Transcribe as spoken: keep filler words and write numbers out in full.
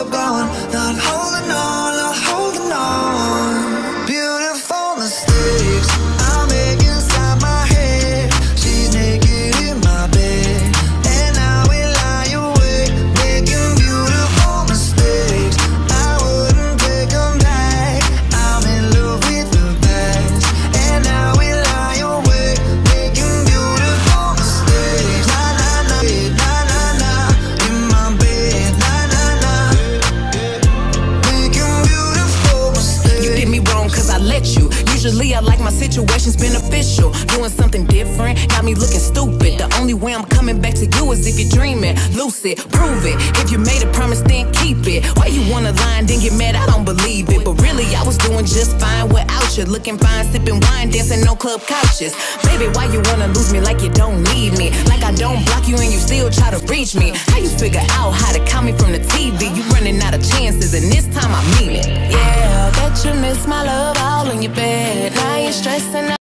up going, not holding on, not holding on. Beautiful mistakes I make inside my head. She's naked in my bed, and I will lie awake, making beautiful mistakes. I wouldn't take them back. I'm in love with the past, and I will lie awake, making beautiful mistakes. Na na na, na na na, in my bed. Na na na, making beautiful mistakes. You did me wrong cause I let you. Usually I like my situations beneficial. Doing something different got me looking stupid. The only way I'm coming back to you is if you're dreaming. Lucid, prove it. If you made a promise, then keep it. Why you wanna lie and then get mad? I don't believe it. But really, I was doing just fine without you. Looking fine, sipping wine, dancing on club couches. Baby, why you wanna lose me like you don't need me? Like I don't block you and you still try to reach me. How you figure out how to call me from the T V? You running out of chances and this time I mean it. Yeah, bet you miss my love all in your bed. Now you're stressing out.